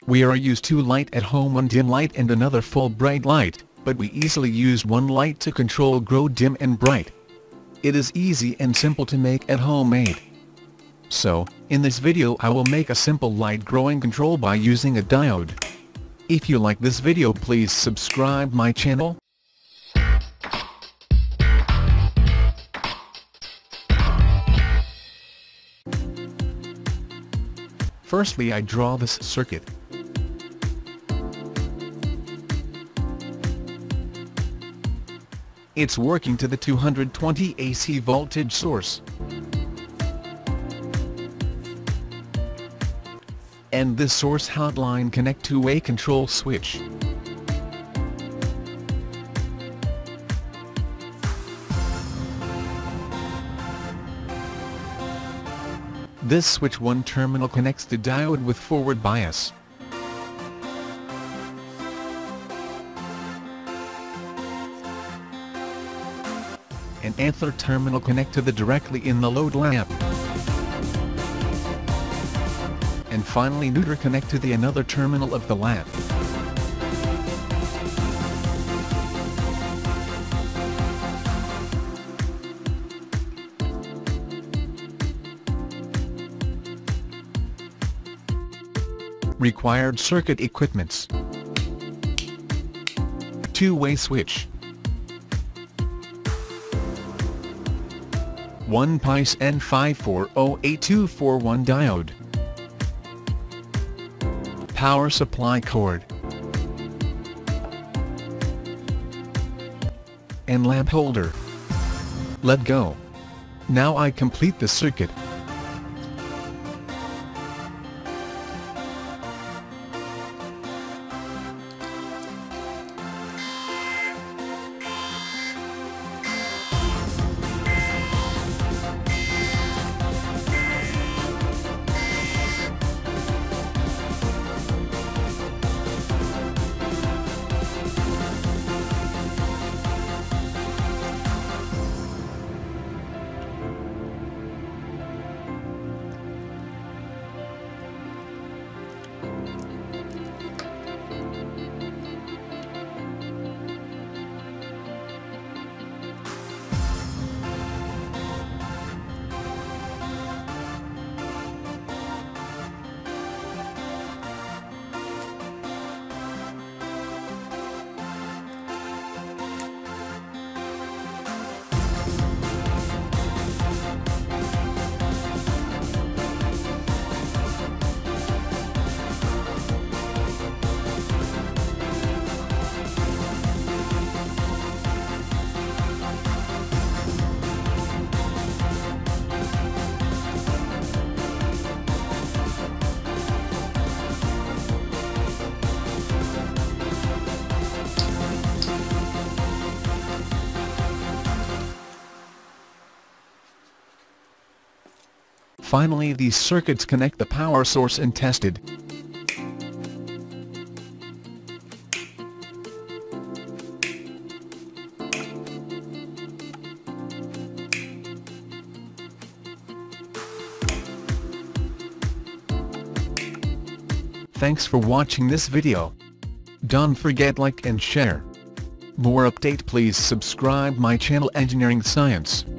We are used to light at home, one dim light and another full bright light, but we easily use one light to control grow dim and bright. It is easy and simple to make at homemade. So, in this video I will make a simple light growing control by using a diode. If you like this video, please subscribe my channel. Firstly, I draw this circuit. It's working to the 220 AC voltage source. And this source hotline connect to a control switch. This switch one terminal connects to diode with forward bias. An other terminal connect to the directly in the load lamp. And finally neutral connect to the another terminal of the lamp. Required circuit equipments: two-way switch, 1 PICE N5408-241 diode, power supply cord, and lamp holder. Let go. Now I complete the circuit. Finally, these circuits connect the power source and tested. Thanks for watching this video. Don't forget like and share. More update, please subscribe my channel Engineering Science.